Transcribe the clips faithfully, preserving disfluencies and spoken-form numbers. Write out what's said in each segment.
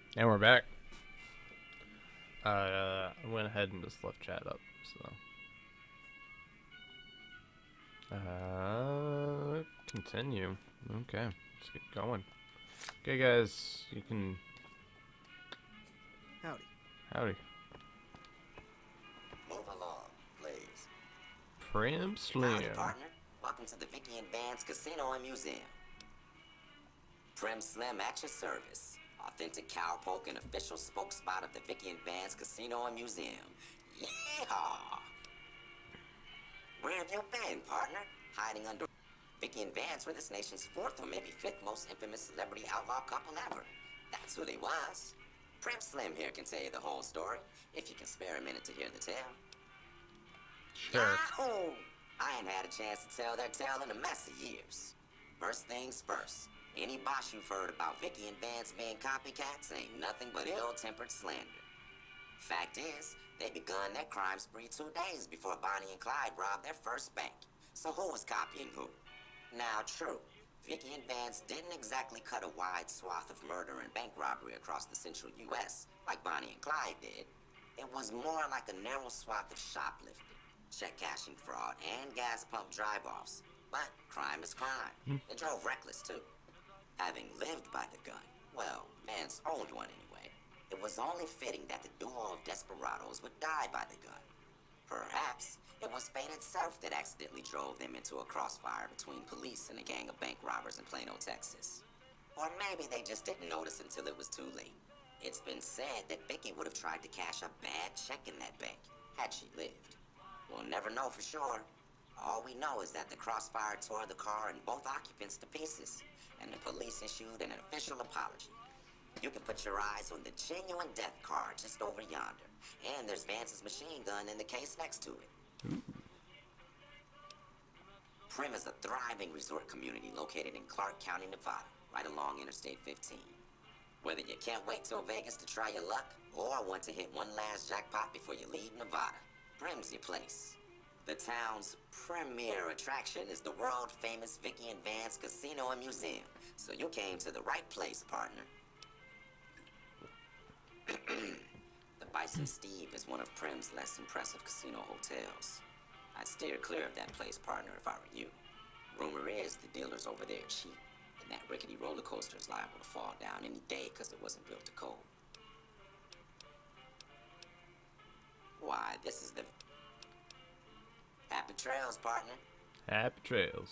And we're back. Uh, I went ahead and just left chat up, so. Uh, continue. Okay, let's get going. Okay, guys, you can. Howdy. Howdy. Move along, please. Prim Slim. Howdy, partner. Welcome to the Vicky and Vance Casino and Museum. Prim Slim at your service. Authentic cowpoke and official spokespot of the Vicky and Vance Casino and Museum. Yeehaw! Where have you been, partner? Hiding under Vicky and Vance were this nation's fourth or maybe fifth most infamous celebrity outlaw couple ever. That's who they was. Prim Slim here can tell you the whole story, if you can spare a minute to hear the tale. Sure. Yahoo! I ain't had a chance to tell their tale in a mess of years. First things first. Any boss you've heard about Vicky and Vance being copycats ain't nothing but ill-tempered slander. Fact is, they begun their crime spree two days before Bonnie and Clyde robbed their first bank. So who was copying who? Now, true, Vicky and Vance didn't exactly cut a wide swath of murder and bank robbery across the central U S like Bonnie and Clyde did. It was more like a narrow swath of shoplifting, check-cashing fraud, and gas pump drive-offs. But crime is crime. They drove reckless, too. Having lived by the gun, well, Vance owned one anyway, it was only fitting that the duo of desperados would die by the gun. Perhaps it was fate itself that accidentally drove them into a crossfire between police and a gang of bank robbers in Plano, Texas. Or maybe they just didn't notice until it was too late. It's been said that Vicky would have tried to cash a bad check in that bank, had she lived. We'll never know for sure. All we know is that the crossfire tore the car and both occupants to pieces, and the police issued an official apology. You can put your eyes on the genuine death card just over yonder, and there's Vance's machine gun in the case next to it. Ooh. Prim is a thriving resort community located in Clark County, Nevada, right along Interstate fifteen. Whether you can't wait till Vegas to try your luck, or want to hit one last jackpot before you leave Nevada, Prim's your place. The town's premier attraction is the world-famous Vicky and Vance Casino and Museum, so you came to the right place, partner. The Bison Steve is one of Prim's less impressive casino hotels. I'd steer clear of that place, partner, if I were you. Rumor is the dealers over there are cheap, and that rickety roller coaster is liable to fall down any day because it wasn't built to code. Why, this is the... Happy trails, partner. Happy trails.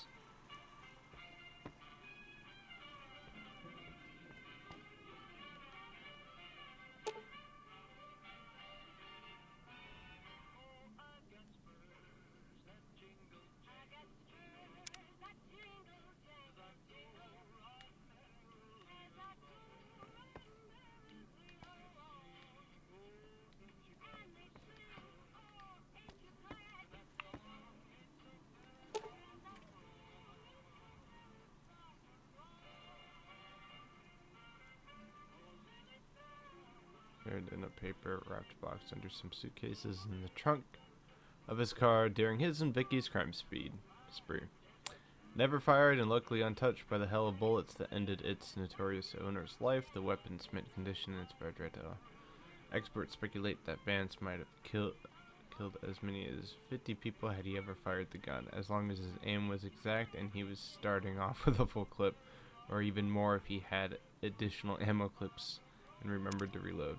In a paper wrapped box under some suitcases in the trunk of his car during his and Vicky's crime speed spree. Never fired and luckily untouched by the hail of bullets that ended its notorious owner's life, the weapon's mint condition and its projectile. Experts speculate that Vance might have killed killed as many as fifty people had he ever fired the gun, as long as his aim was exact and he was starting off with a full clip, or even more if he had additional ammo clips and remembered to reload.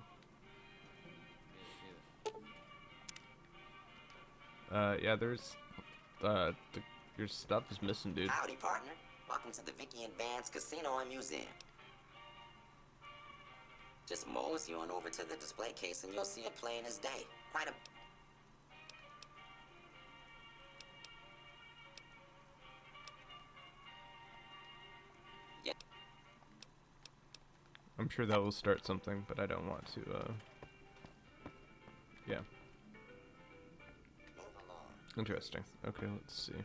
Uh, yeah, there's, uh, the, your stuff is missing, dude. Howdy, partner. Welcome to the Vicky and Vance Casino and Museum. Just mosey on over to the display case and you'll see it plain as day. Quite a... Yeah. I'm sure that will start something, but I don't want to, uh, yeah. Interesting. Okay, let's see.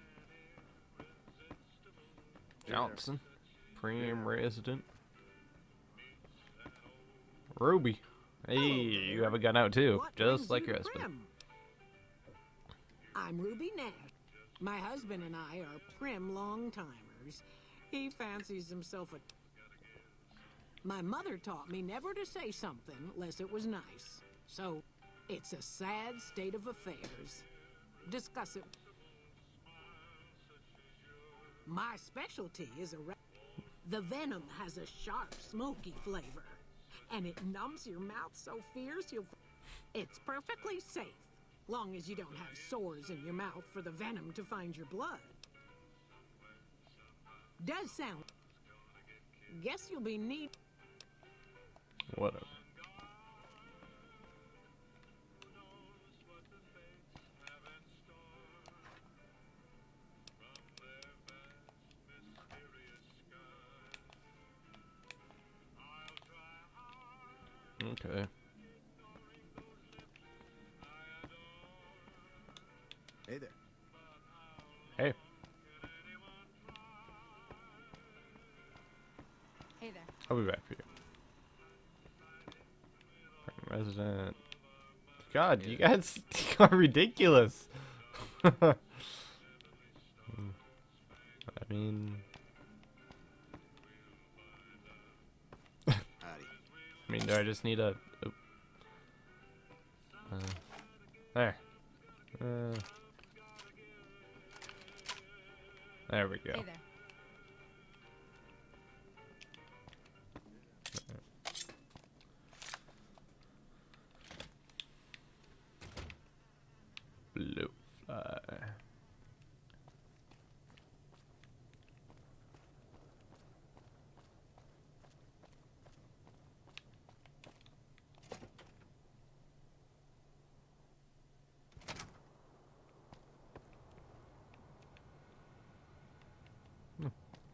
Johnson. Prim resident. Ruby. Hey, you have a gun out too, What just brings like you your to husband. Prim? I'm Ruby Nash. My husband and I are Prim long-timers. He fancies himself a... My mother taught me never to say something unless it was nice. So, it's a sad state of affairs. Discuss it. My specialty is a... Re the venom has a sharp, smoky flavor. And it numbs your mouth so fierce you'll... It's perfectly safe. Long as you don't have sores in your mouth for the venom to find your blood. Does sound... Guess you'll be need... Whatever. Okay. Hey there. Hey. Hey there. I'll be back for you. Prime resident. God, you guys are ridiculous. I mean, Howdy. I mean, do I just need a? Oh. Uh, there. Uh, there we go. Hey there. Blue fly. Hmm.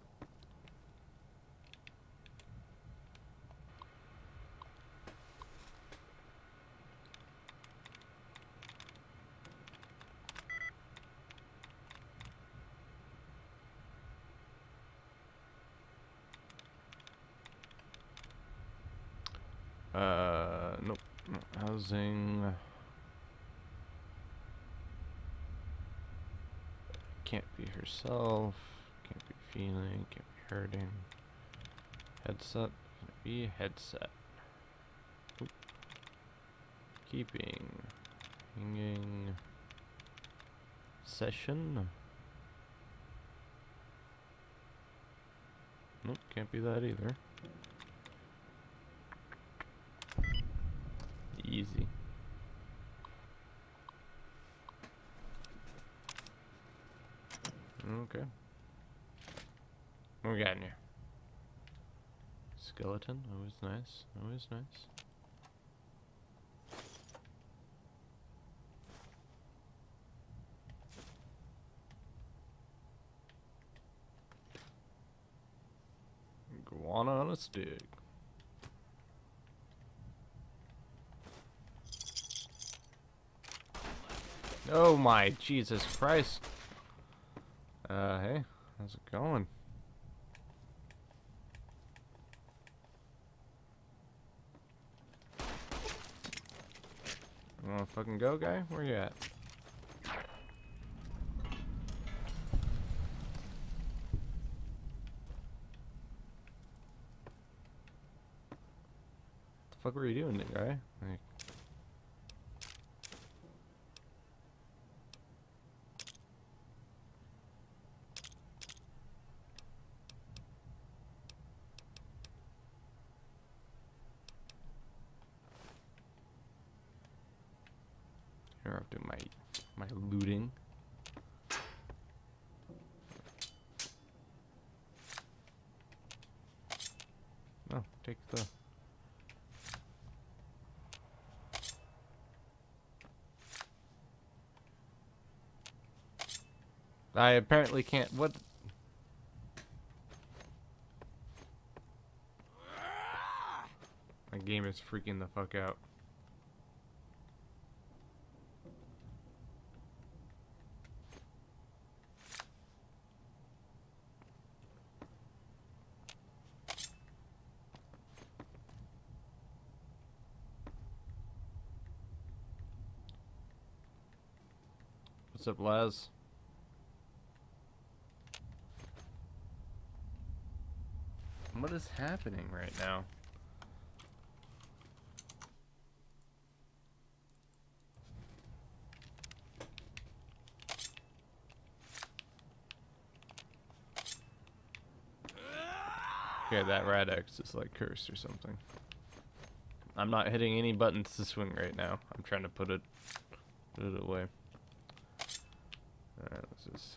Uh, nope. No housing. Can't be herself. Can't be feeling. Can't be hurting. Headset. Can't be headset. Oop. Keeping. Hanging. Session. Nope. Can't be that either. Easy. Okay. What we got in here? Skeleton, always nice, always nice. Iguana on a stick. Oh my Jesus Christ. Uh, hey, how's it going? You wanna fucking go, guy? Where you at? What the fuck were you doing, guy? Like, interrupting my my looting. No, take the. I apparently can't. What? My game is freaking the fuck out. What's up, Laz? What is happening right now? Okay, that rad X is like cursed or something. I'm not hitting any buttons to swing right now. I'm trying to put it, put it away. Alright, let's just...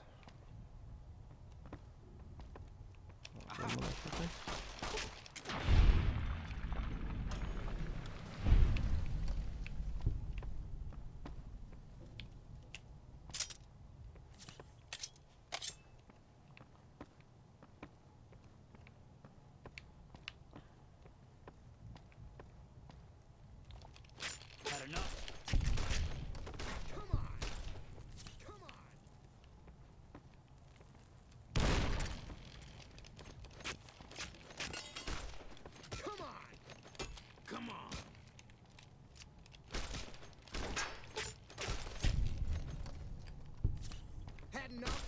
Had enough? Come on! Come on! Come on! Come on. Had enough?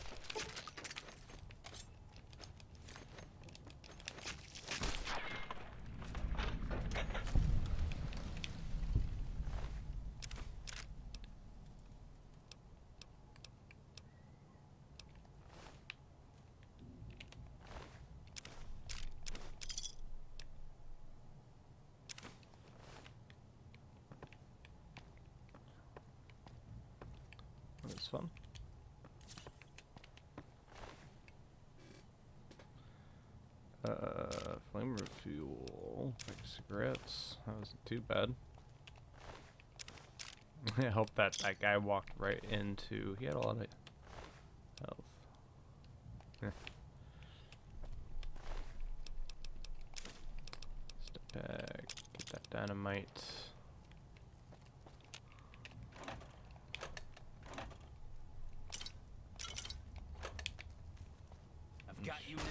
That's fun. Uh, flame refuel, like cigarettes. That wasn't too bad. I hope that that guy walked right into. He had a lot of health. Eh. Step back. Get that dynamite. I've got you now.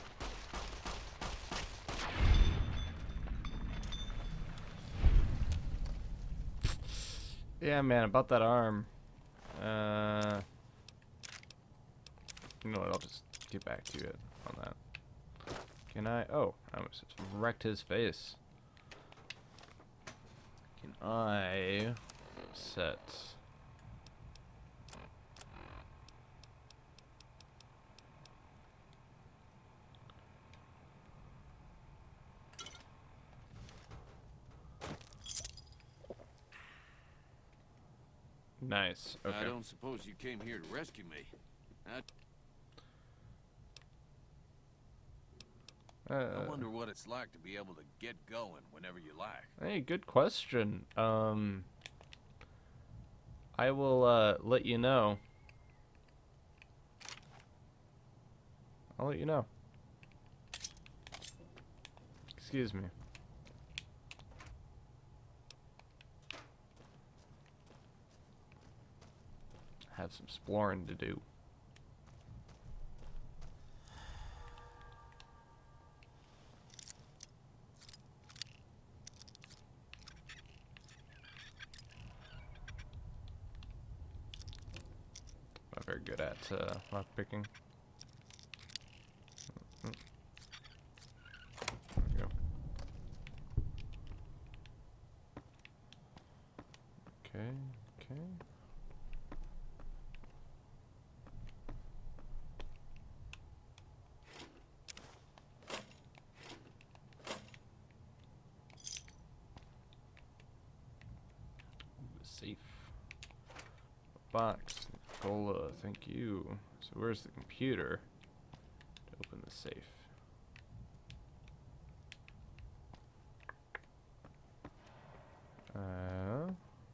Yeah, man, about that arm. Uh, you know what? I'll just get back to it on that. Can I? Oh, I almost just wrecked his face. Can I set? Nice. Okay. I don't suppose you came here to rescue me. I, Uh, I wonder what it's like to be able to get going whenever you like. Hey, good question. Um, I will uh, let you know. I'll let you know. Excuse me. Have some exploring to do. Not very good at uh, lock picking. There we go. Okay, okay. Safe. Box. Cola, thank you. So where's the computer to open the safe? Uh,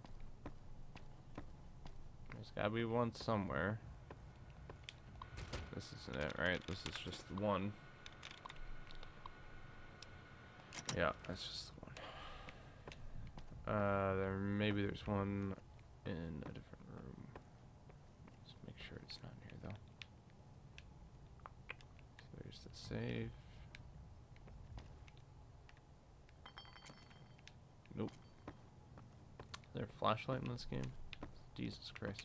there's gotta be one somewhere. This isn't it, right? This is just the one. Yeah, that's just the one. Uh, there maybe there's one in a different room. Just make sure it's not in here though. So there's the safe. Nope. Is there a flashlight in this game? Jesus Christ.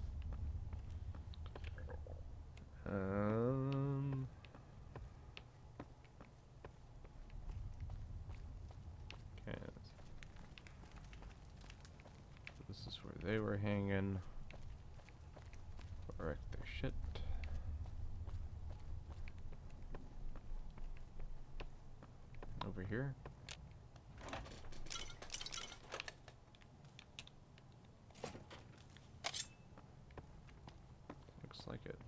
Um, This is where they were hanging. Wreck their shit. Over here. Looks like it.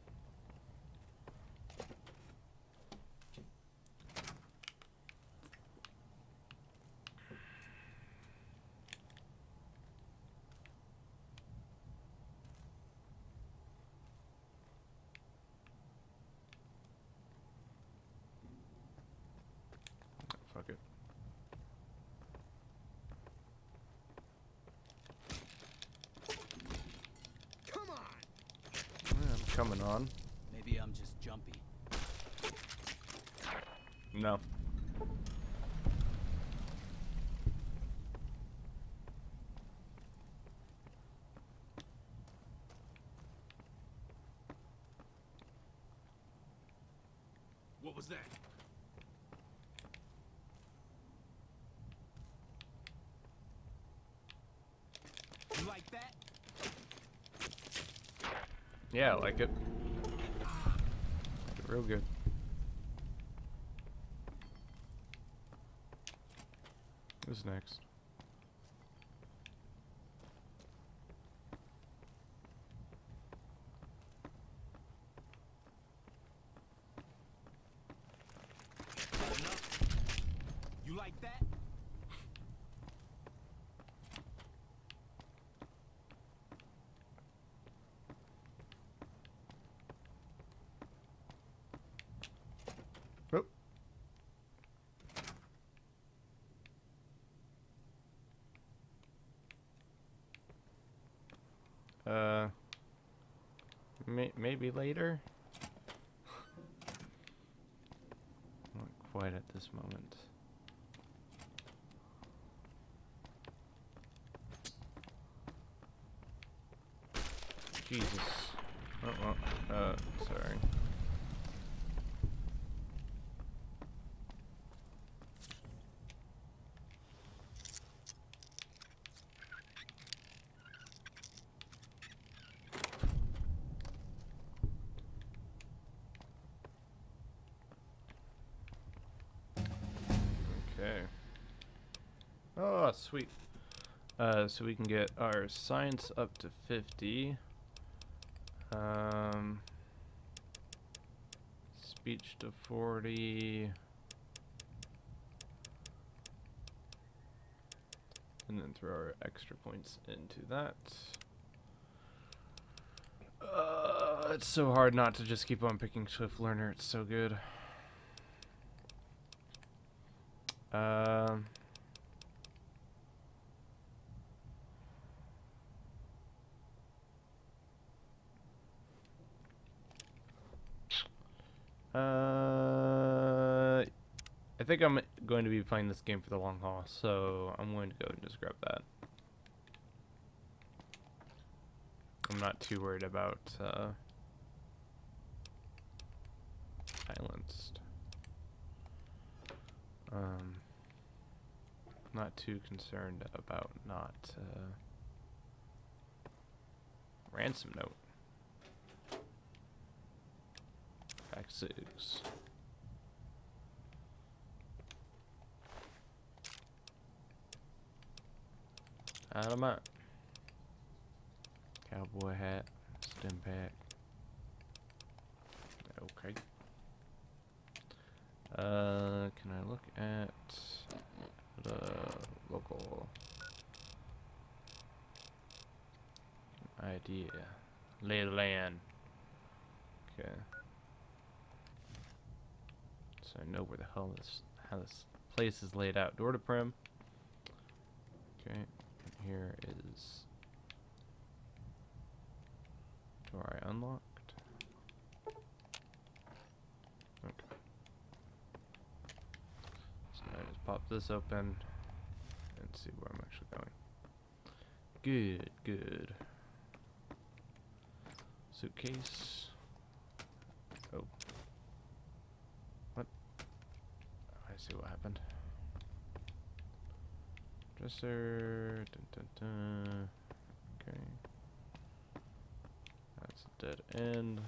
Fuck it. Come on. Yeah, I'm coming on. Maybe I'm just jumpy. No. What was that? You like that? Yeah, I like it. Like it real good. Who's next? You like that? Oh. Uh, may maybe later? Not quite at this moment. Jesus. Oh, oh, uh, sorry. Okay. Oh, sweet. Uh, so we can get our science up to fifty. Um, speech to forty. And then throw our extra points into that. Uh, it's so hard not to just keep on picking Swift Learner. It's so good. Um. Uh, I think I'm going to be playing this game for the long haul, so I'm going to go and just grab that. I'm not too worried about uh, silenced. Um, not too concerned about not uh, ransom note. Pack six. Out of my cowboy hat, stim pack. Okay. Uh, can I look at the local idea? Lay of the land. Okay. So I know where the hell this how this place is laid out. Door to Prim. Okay. And here is door I unlocked. Okay. So now I just pop this open and see where I'm actually going. Good, good. Suitcase. Oh. What? I see what happened. Dresser. Dun, dun, dun. Okay. That's a dead end.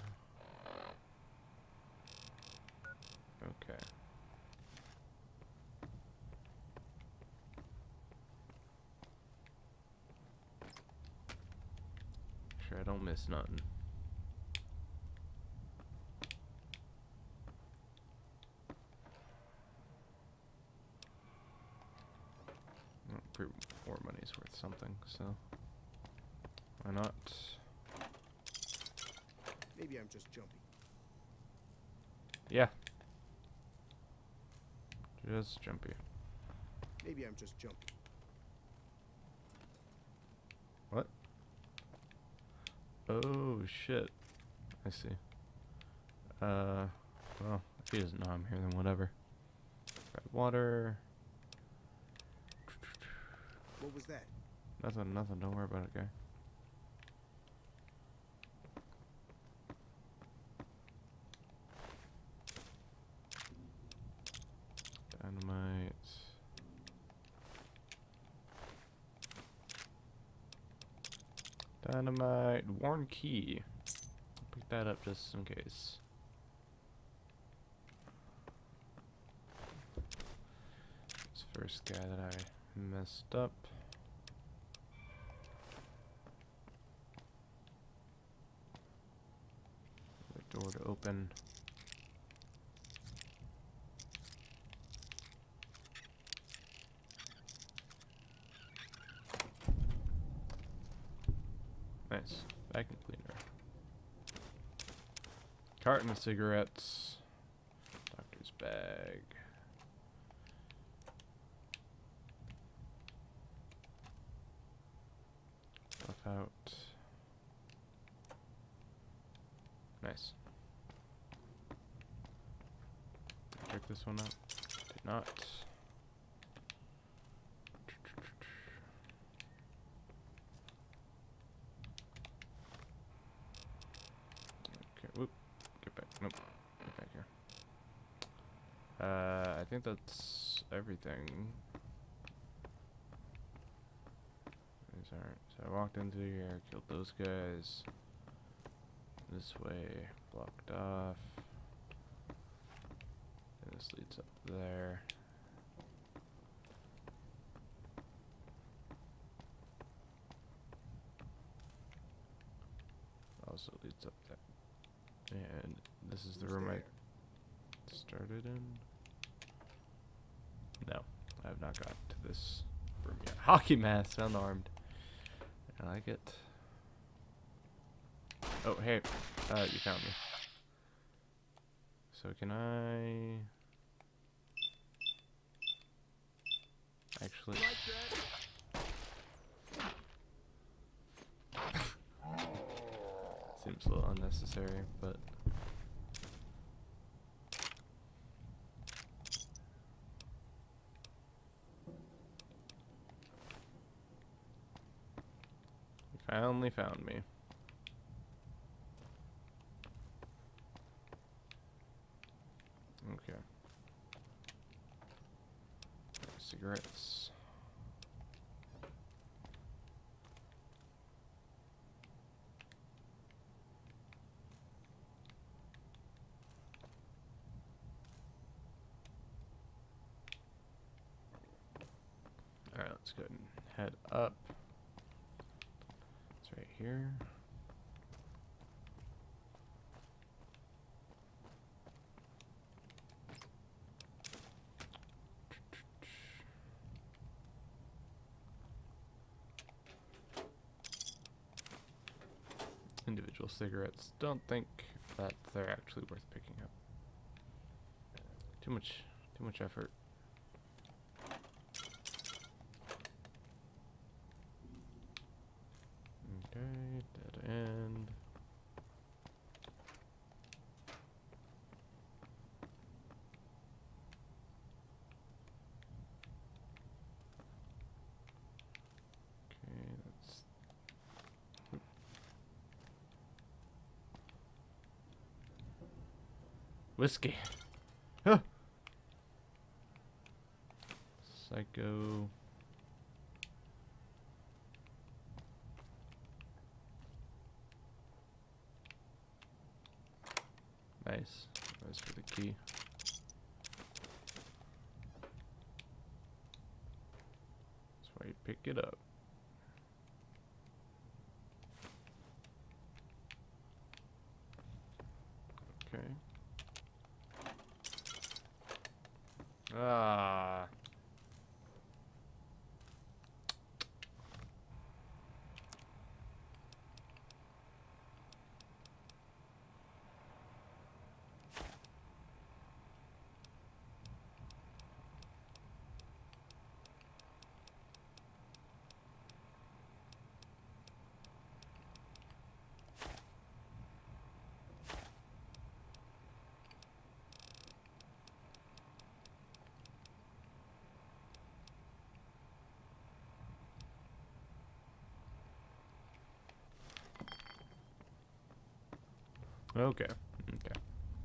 Okay. Sure I don't miss nothing. Well, pretty more money's worth something, so why not? Maybe I'm just jumpy. Yeah. Just jumpy. Maybe I'm just jumpy. What? Oh shit. I see. Uh, well, if he doesn't know I'm here, then whatever. Grab water. What was that? Nothing, nothing. Don't worry about it, guy. Dynamite. Dynamite. Worn key. Pick that up just in case. This first guy that I messed up. The door to open. Nice. Vacuum cleaner. Carton of cigarettes. Doctor's bag. Stuff out. Nice. Check this one out. Did not. Okay, whoop. Get back. Nope. Get back here. Uh, I think that's everything. These aren't. So I walked into here, killed those guys. This way, blocked off. And this leads up there. Also leads up there. And this is the Who's room there? I started in. No, I have not got to this room yet. Hockey mask, unarmed. I like it. Oh, hey, uh, you found me. So can I actually? Seems a little unnecessary, but you finally found me. Okay. Cigarettes. Alright, let's go ahead and head up. It's right here. Individual cigarettes. Don't think that they're actually worth picking up. Too much, too much effort. Okay, dead end. Okay, that's. Oop. Whiskey. Huh. Psycho. Nice. Nice for the key. That's why you pick it up. Okay. Ah. Okay. Okay.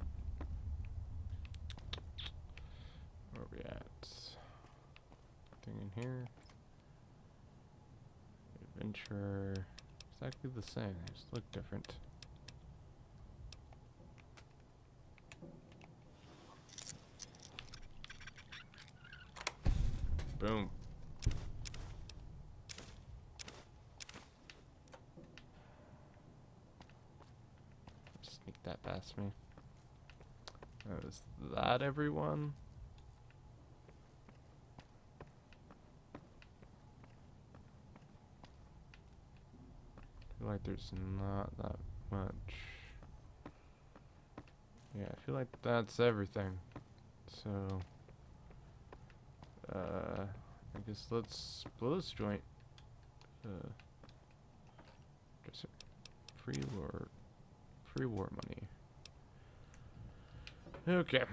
Where are we at? Thing in here. Adventure. Exactly the same. They just look different. Boom. Sneak that past me. Oh, is that everyone? I feel like there's not that much. Yeah, I feel like that's everything. So, uh, I guess let's blow this joint. Uh, just free war, free war money. Okay.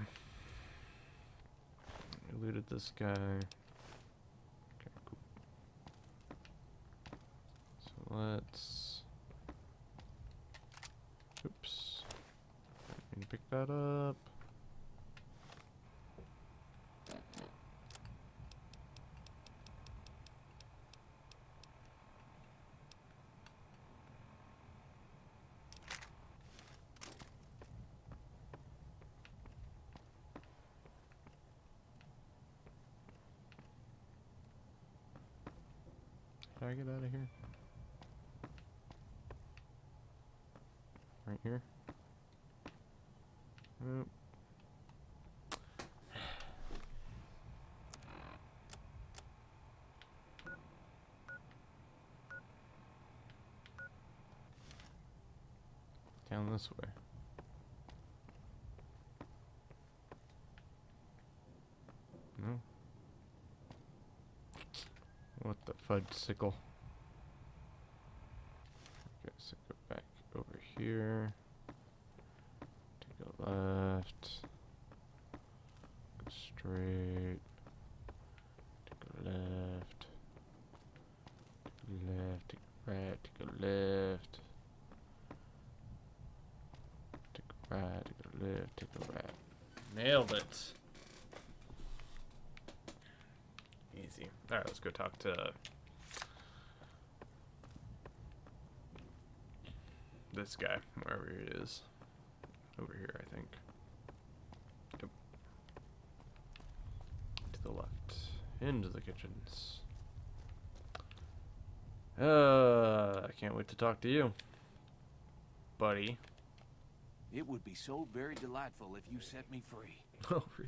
We looted this guy. Okay, cool. So let's. Oops. I need to pick that up. Can I get out of here? Right here? Nope. Down this way. No. What the fudge sickle? Okay, so go back over here. Take a left. Go straight. Take a left. Take a left. Take a right. Take a left. Take a right. Take a left. Take a right. Nailed it. Easy. Alright, let's go talk to this guy, wherever he is. Over here, I think. Yep. To the left. Into the kitchens. Uh, I can't wait to talk to you, buddy. It would be so very delightful if you set me free. Oh, really?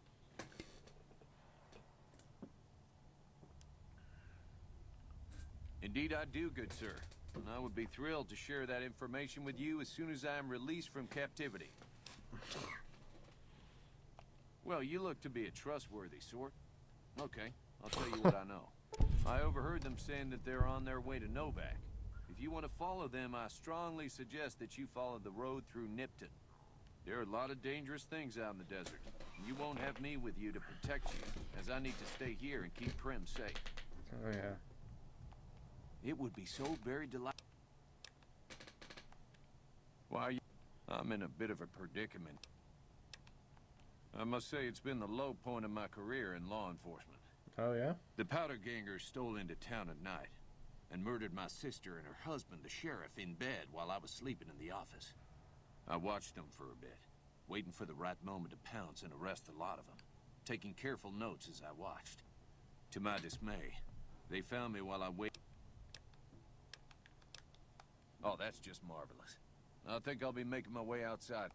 Indeed I do, good sir. And I would be thrilled to share that information with you as soon as I am released from captivity. Well, you look to be a trustworthy sort. Okay, I'll tell you what I know. I overheard them saying that they're on their way to Novak. If you want to follow them, I strongly suggest that you follow the road through Nipton. There are a lot of dangerous things out in the desert. And you won't have me with you to protect you, as I need to stay here and keep Prim safe. Oh, yeah. It would be so very delightful. Why, you... I'm in a bit of a predicament. I must say it's been the low point of my career in law enforcement. Oh, yeah? The powder gangers stole into town at night and murdered my sister and her husband, the sheriff, in bed while I was sleeping in the office. I watched them for a bit, waiting for the right moment to pounce and arrest the lot of them, taking careful notes as I watched. To my dismay, they found me while I waited. Oh, that's just marvelous. I think I'll be making my way outside.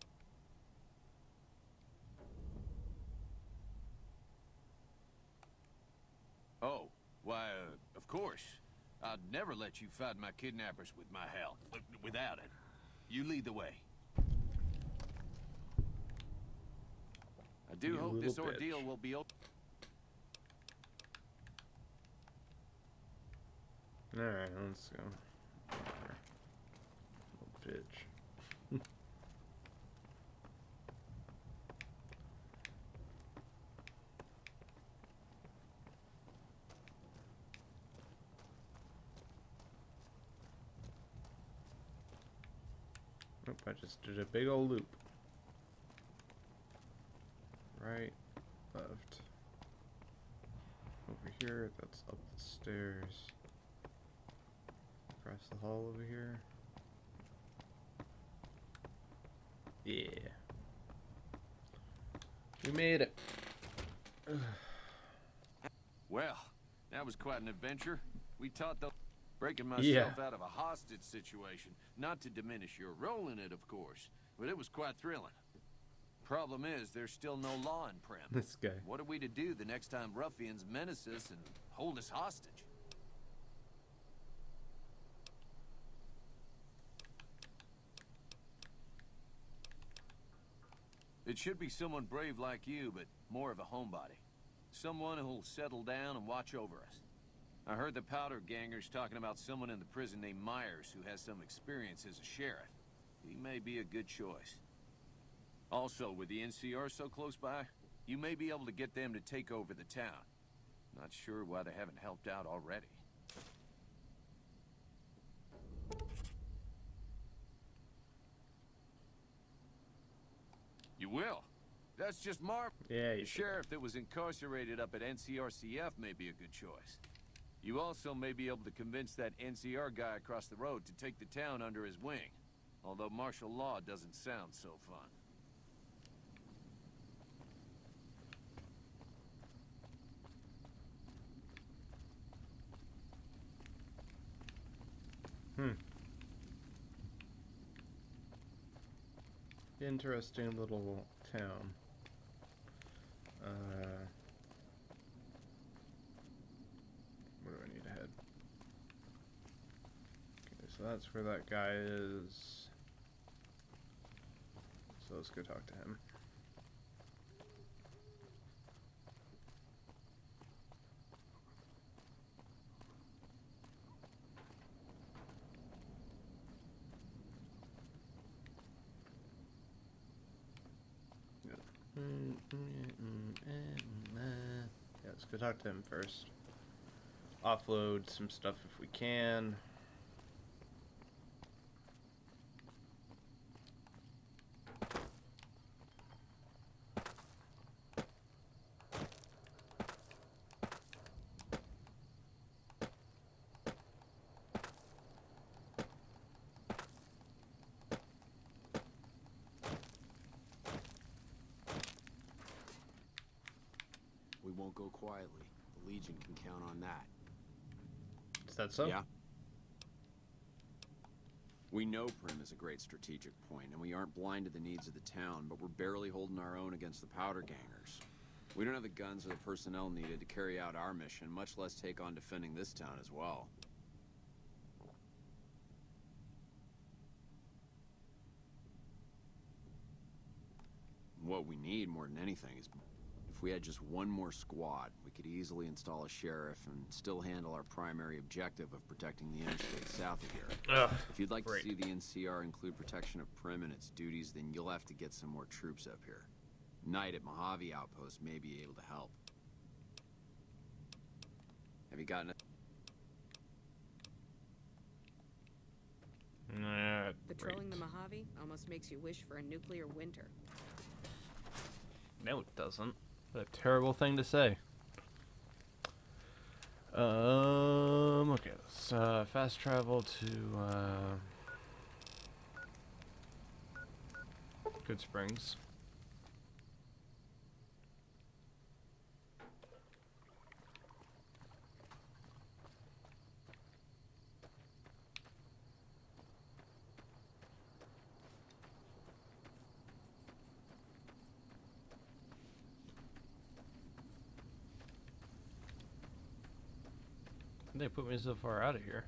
Oh, why, uh, of course. I'd never let you fight my kidnappers with my help. uh, Without it. You lead the way. I do You hope little this ordeal bitch. will be over. Alright, let's go. Whatever. Little bitch. Nope, I just did a big old loop. Right, left. Over here, that's up the stairs. Across the hall over here. Yeah. We made it. Well, that was quite an adventure. We taught the breaking myself Yeah. out of a hostage situation. Not to diminish your role in it, of course, but it was quite thrilling. Problem is, there's still no law in Prim. This guy. What are we to do the next time ruffians menace us and hold us hostage? It should be someone brave like you, but more of a homebody. Someone who'll settle down and watch over us. I heard the powder gangers talking about someone in the prison named Myers who has some experience as a sheriff. He may be a good choice. Also, with the N C R so close by, you may be able to get them to take over the town. Not sure why they haven't helped out already. You will? That's just Marv. Yeah, you The should. sheriff that was incarcerated up at N C R C F may be a good choice. You also may be able to convince that N C R guy across the road to take the town under his wing. Although martial law doesn't sound so fun. Hmm. Interesting little town. Uh, where do I need to head? Okay, so that's where that guy is. So let's go talk to him. Yeah, let's go talk to him first. Offload some stuff if we can. We won't go quietly. The Legion can count on that. Is that so? Yeah. We know Prim is a great strategic point, and we aren't blind to the needs of the town, but we're barely holding our own against the powder gangers. We don't have the guns or the personnel needed to carry out our mission, much less take on defending this town as well. What we need more than anything is, if we had just one more squad, we could easily install a sheriff and still handle our primary objective of protecting the interstate south of here. Ugh, If you'd like great. to see the N C R include protection of Prim and its duties, then you'll have to get some more troops up here. Knight at Mojave Outpost may be able to help. Have you gotten a... Nah, Patrolling the great. Mojave almost makes you wish for a nuclear winter. No, it doesn't. What a terrible thing to say. Um, okay, let's uh, fast travel to uh, Good Springs. They put me so far out of here.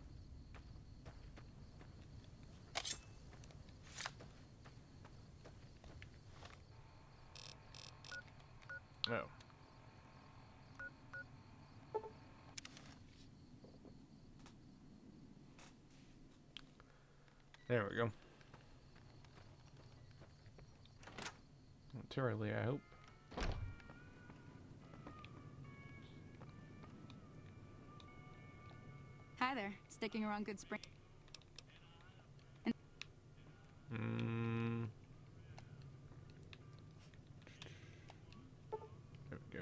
Oh. There we go. Not too early, I hope. Hi there. Sticking around Good Spring. Hmm. There we go.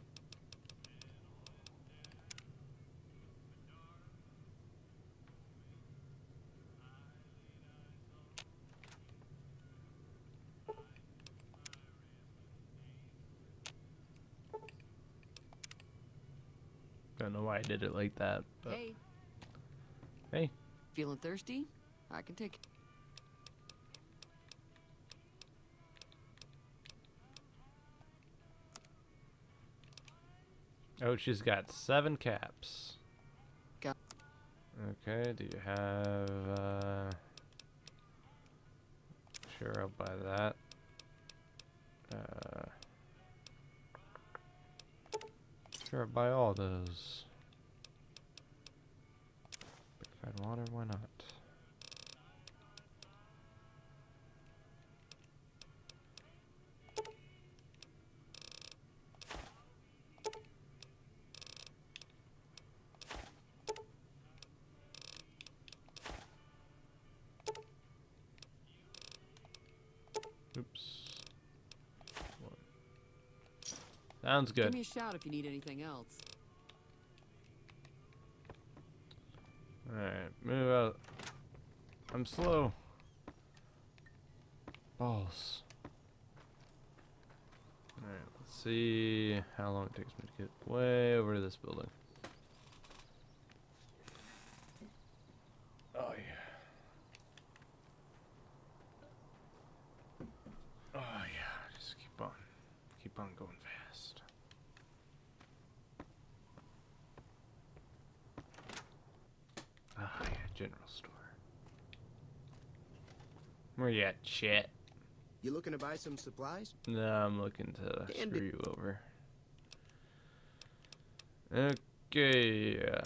Don't know why I did it like that, but Hey, hey. feeling thirsty? I can take it. Oh, she's got seven caps. Got Okay, do you have, uh... Sure, I'll buy that. Uh... Sure, I'll buy all those. Purified water, why not? Oops. One. Sounds Give good. me a shout if you need anything else. Alright, move out. I'm slow. Balls. Alright, let's see how long it takes me to get way over to this building. Oh yeah. Oh yeah, just keep on. Keep on going fast. Ah yeah, general store. Where you at, chat? You looking to buy some supplies? No, I'm looking to And screw you over. Okay. uh,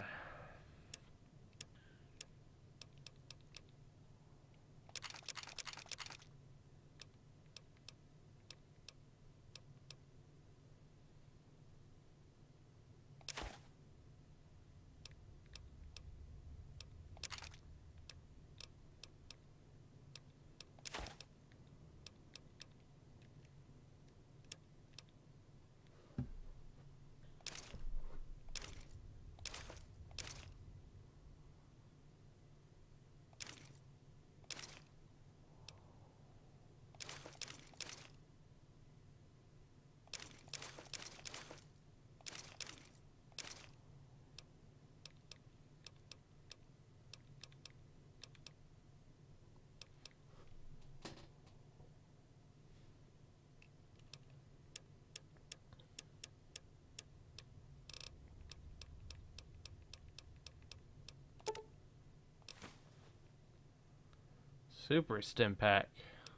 Super stim pack.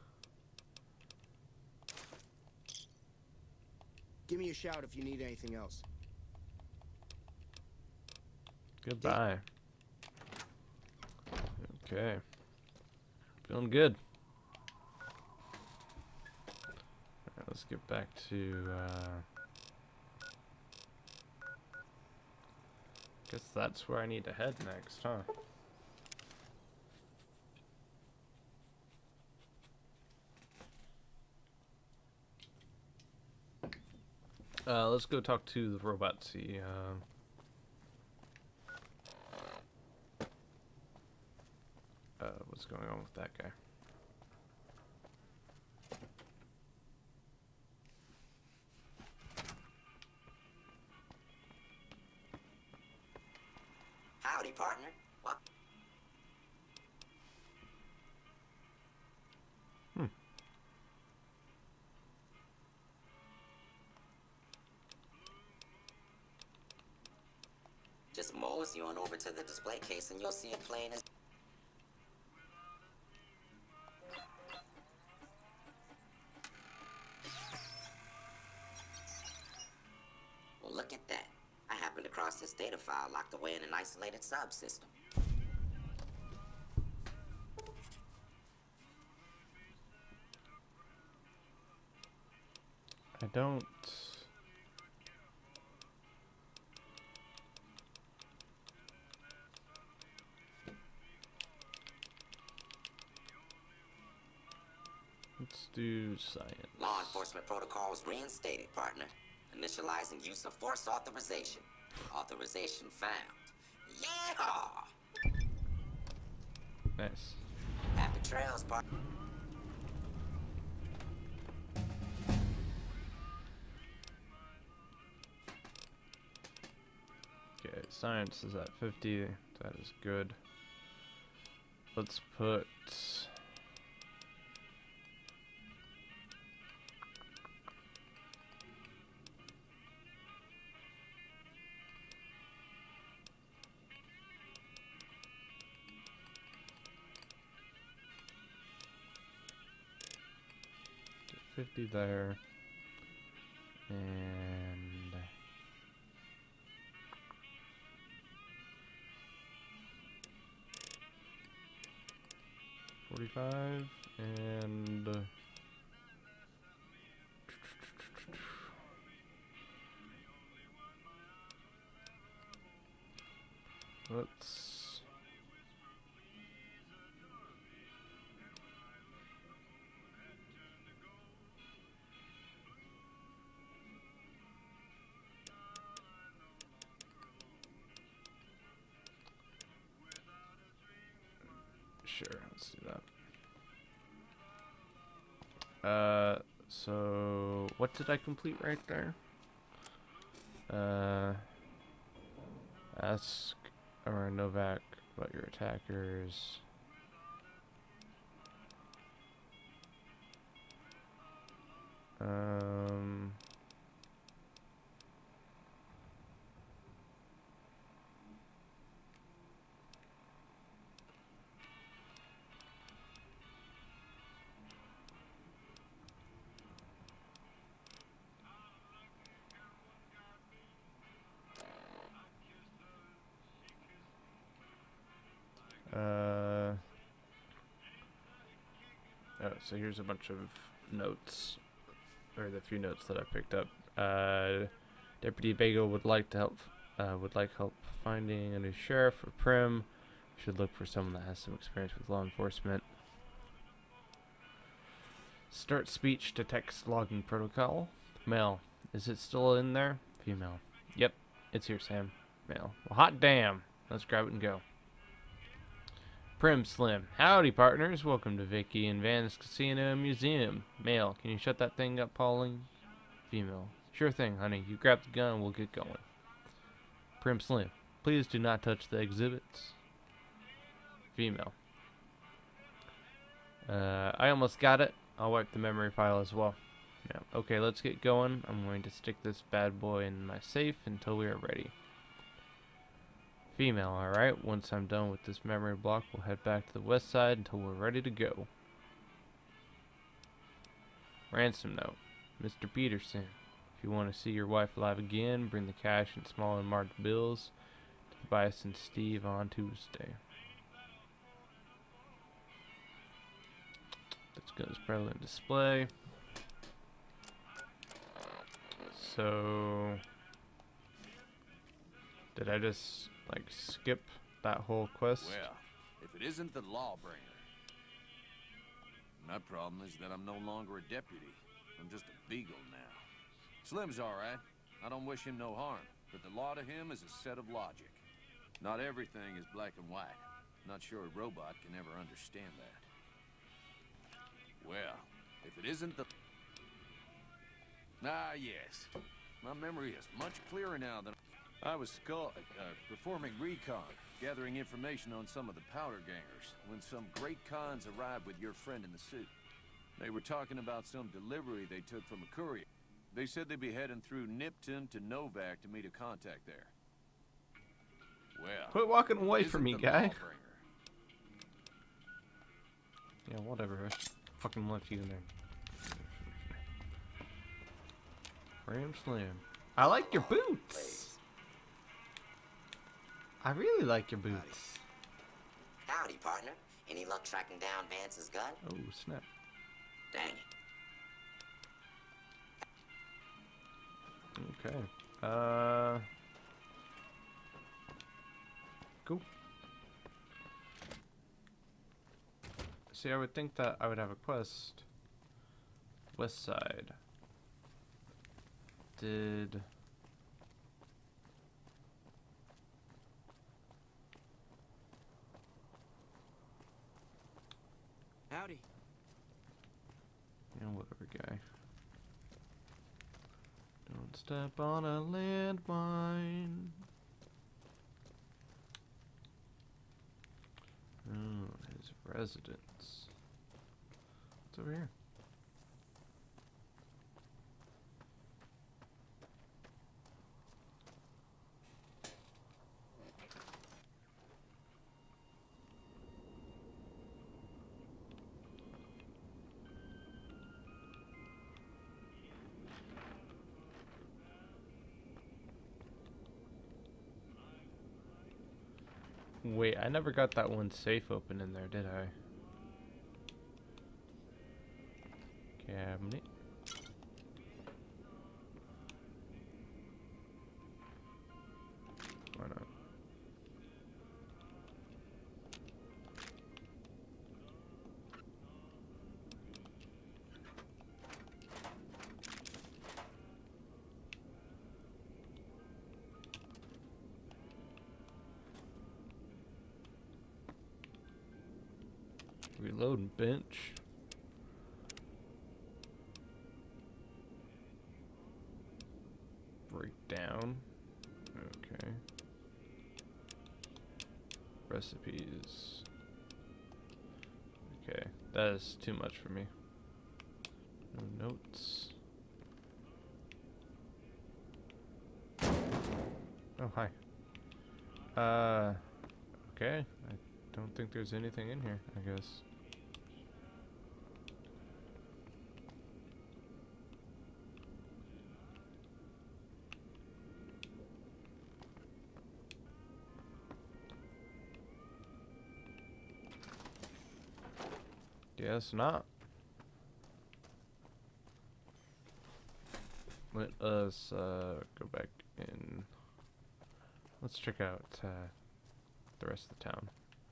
Give me a shout if you need anything else. Goodbye. Okay. Feeling good. Alright, let's get back to, uh... guess that's where I need to head next, huh? Uh, let's go talk to the robot, see, uh... Uh, what's going on with that guy? Howdy, partner. What? Hmm. Just mosey on over to the display case and you'll see it plain as... Well, look at that. I happened across this data file locked away in an isolated subsystem. I don't... Let's do science. Law enforcement protocols reinstated, partner. Initializing use of force authorization. Authorization found. Yeah! Nice. Happy trails, partner. Okay, science is at fifty. That is good. Let's put... fifty there, and forty-five, and let's Sure, let's do that. Uh, so what did I complete right there? Uh, ask or Novak about your attackers. Um. Uh, oh, so here's a bunch of notes, or the few notes that I picked up. Uh, Deputy Bagel would like to help, uh, would like help finding a new sheriff for Prim. Should look for someone that has some experience with law enforcement. Start speech to text logging protocol. Male, is it still in there? Female, yep, it's here, Sam. Male, well, hot damn. Let's grab it and go. Prim Slim. Howdy, partners. Welcome to Vicky and Van's Casino and Museum. Male, can you shut that thing up, Pauline? Female. Sure thing, honey. You grab the gun and we'll get going. Prim Slim. Please do not touch the exhibits. Female. Uh, I almost got it. I'll wipe the memory file as well. Yeah. Okay, let's get going. I'm going to stick this bad boy in my safe until we are ready. Female, alright. Once I'm done with this memory block, we'll head back to the west side until we're ready to go. Ransom note. Mister Peterson, if you want to see your wife alive again, bring the cash and small and marked bills to the Bison Steve on Tuesday. Let's go to this prevalent display. So, did I just like skip that whole quest? Well, if it isn't the lawbringer. My problem is that I'm no longer a deputy. I'm just a beagle now. Slim's alright. I don't wish him no harm, but the law to him is a set of logic. Not everything is black and white. Not sure a robot can ever understand that. Well, if it isn't the... Ah, yes. My memory is much clearer now than... I was skull, uh, performing recon, gathering information on some of the powder gangers, when some great cons arrived with your friend in the suit. They were talking about some delivery they took from a courier. They said they'd be heading through Nipton to Novak to meet a contact there. Quit walking away Isn't from me, the guy. Lawbringer. Yeah, whatever. I fucking left you in there. Ram slam. I like your boots. I really like your boots. Howdy, partner. Any luck tracking down Vance's gun? Oh, snap. Dang it. Okay. Uh. Cool. See, I would think that I would have a quest. West side. Did. Howdy. Yeah, whatever, guy. Don't step on a landmine. Oh, his residence. What's over here? Wait, I never got that one safe open in there, did I? Cabinet. Why not? Reloading bench. Breakdown. Okay. Recipes. Okay, that is too much for me. No notes. Oh, hi. Uh, okay. I don't think there's anything in here, I guess. Guess not. Let us uh, go back in. Let's check out uh, the rest of the town.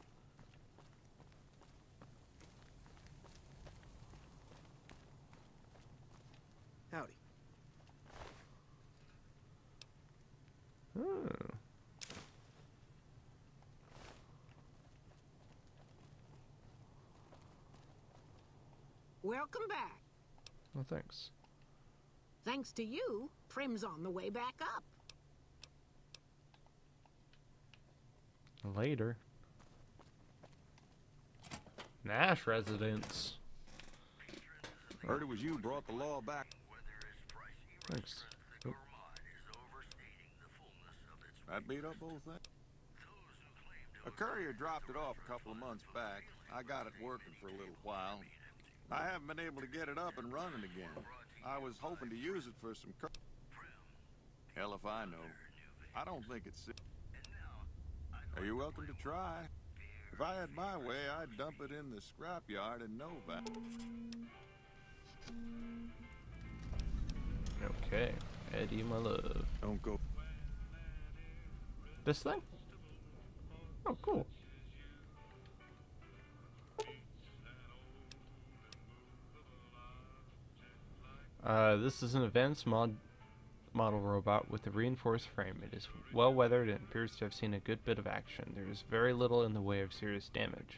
Howdy. Oh. Welcome back. Well, thanks. Thanks to you, Prim's on the way back up. Later. Nash residence. Heard it was you brought the law back. Thanks. Oh. That beat up both things. A courier dropped it off a couple of months back. I got it working for a little while. I haven't been able to get it up and running again. I was hoping to use it for some cur- Hell if I know. I don't think it's... Are you welcome to try? If I had my way, I'd dump it in the scrapyard in Novak. Okay. Eddie, my love. Don't go... This thing? Oh, cool. Uh, this is an advanced mod model robot with a reinforced frame. It is well weathered and appears to have seen a good bit of action. There is very little in the way of serious damage.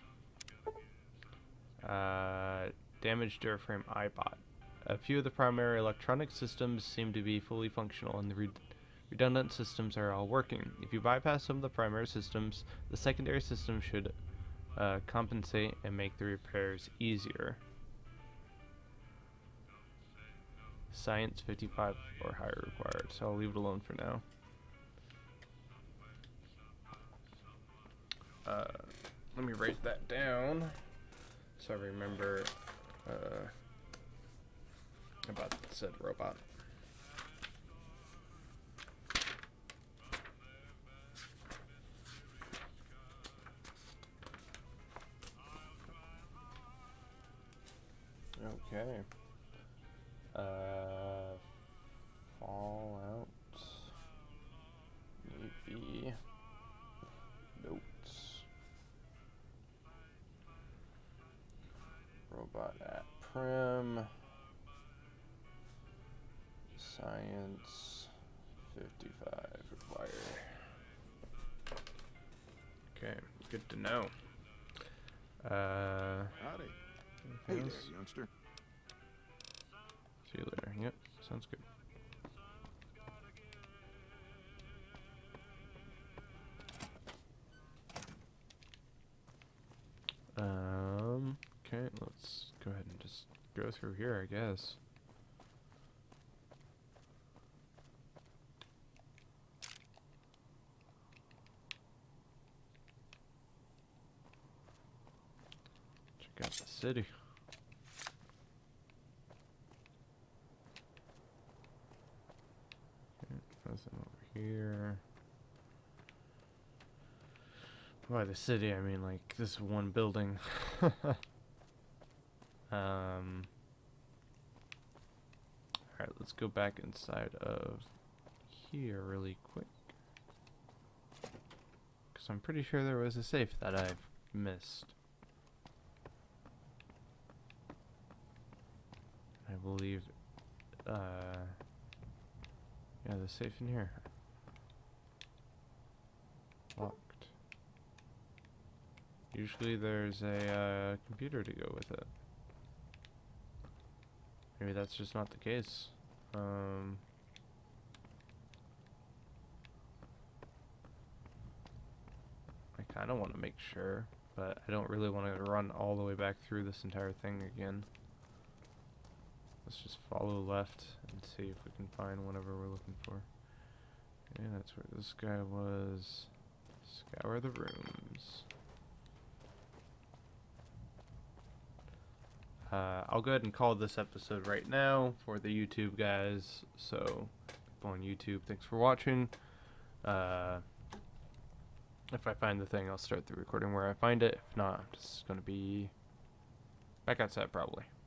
Uh, damaged airframe iBot. A few of the primary electronic systems seem to be fully functional, and the re redundant systems are all working. If you bypass some of the primary systems, the secondary systems should uh, compensate and make the repairs easier. Science fifty-five or higher required, so I'll leave it alone for now. Uh, let me write that down so I remember uh, about said robot. Okay. Uh, Fallout. Maybe. Notes. Robot at Prim. Science. fifty-five required. Okay, good to know. Uh. Howdy. Hey there, youngster. See you later. Yep, sounds good. Um, okay, let's go ahead and just go through here, I guess. Check out the city. Nothing over here. By the city, I mean like this one building. um. Alright, let's go back inside of here really quick. Because I'm pretty sure there was a safe that I've missed. I believe, uh... yeah, the safe in here. Locked. Usually there's a uh, computer to go with it. Maybe that's just not the case. Um, I kind of want to make sure, but I don't really want to run all the way back through this entire thing again. Let's just follow left and see if we can find whatever we're looking for. And that's where this guy was. Scour the rooms. Uh, I'll go ahead and call this episode right now for the YouTube guys. So, people on YouTube, thanks for watching. Uh, if I find the thing, I'll start the recording where I find it. If not, I'm just going to be back outside probably.